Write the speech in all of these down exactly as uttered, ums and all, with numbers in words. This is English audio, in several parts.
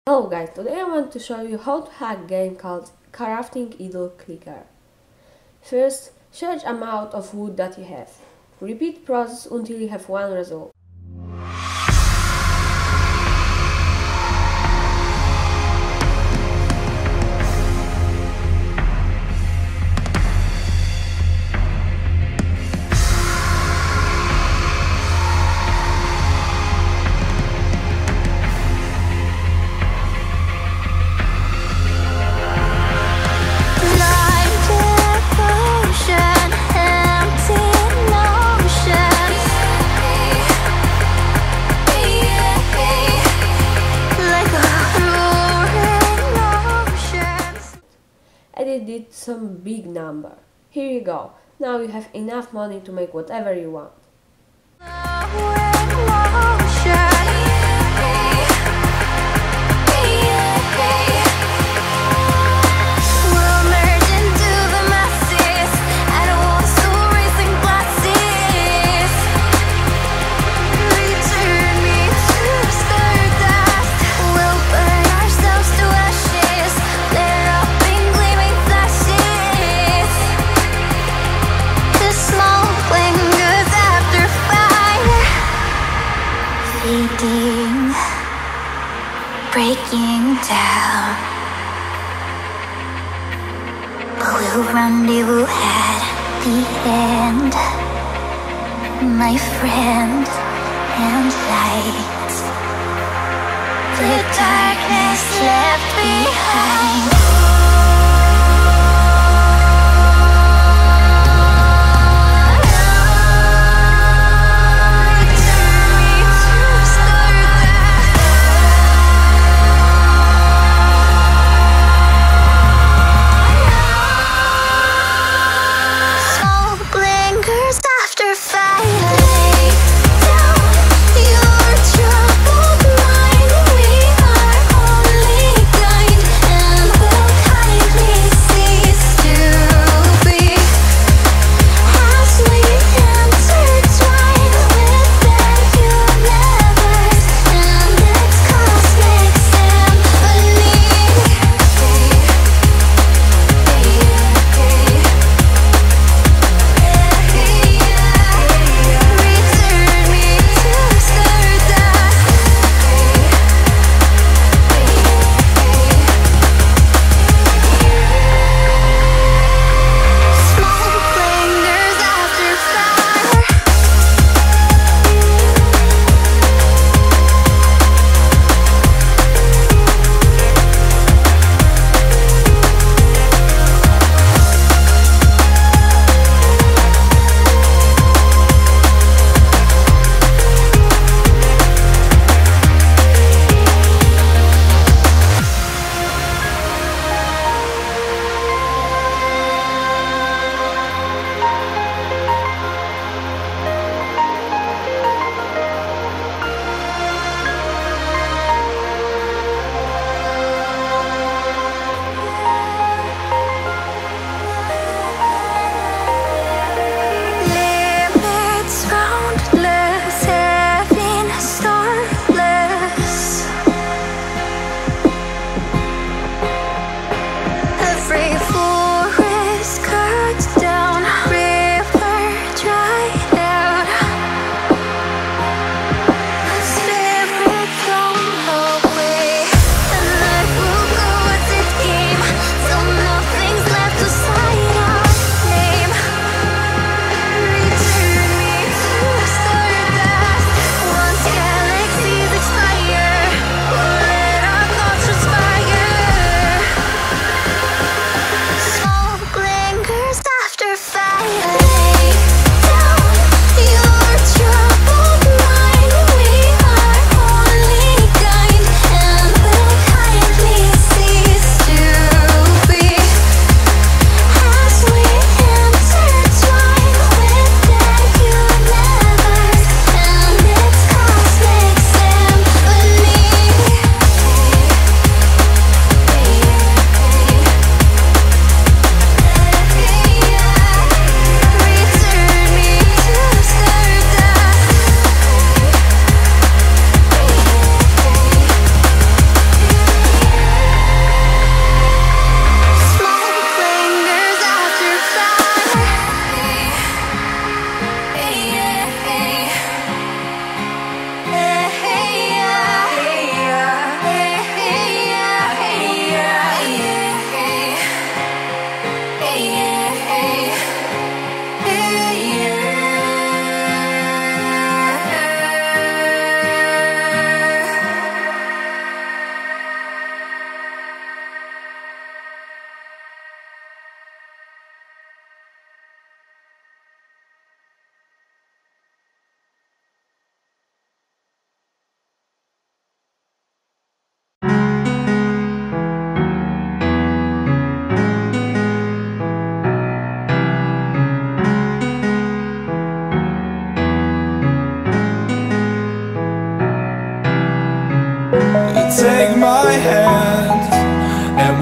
Hello guys, today I want to show you how to hack a game called Crafting Idle Clicker. First, search amount of wood that you have. Repeat process until you have one result. And it did some big number. Here you go. Now you have enough money to make whatever you want. Breaking down, but we'll rendezvous at the end, my friend, and light the darkness left behind. We'll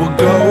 will go.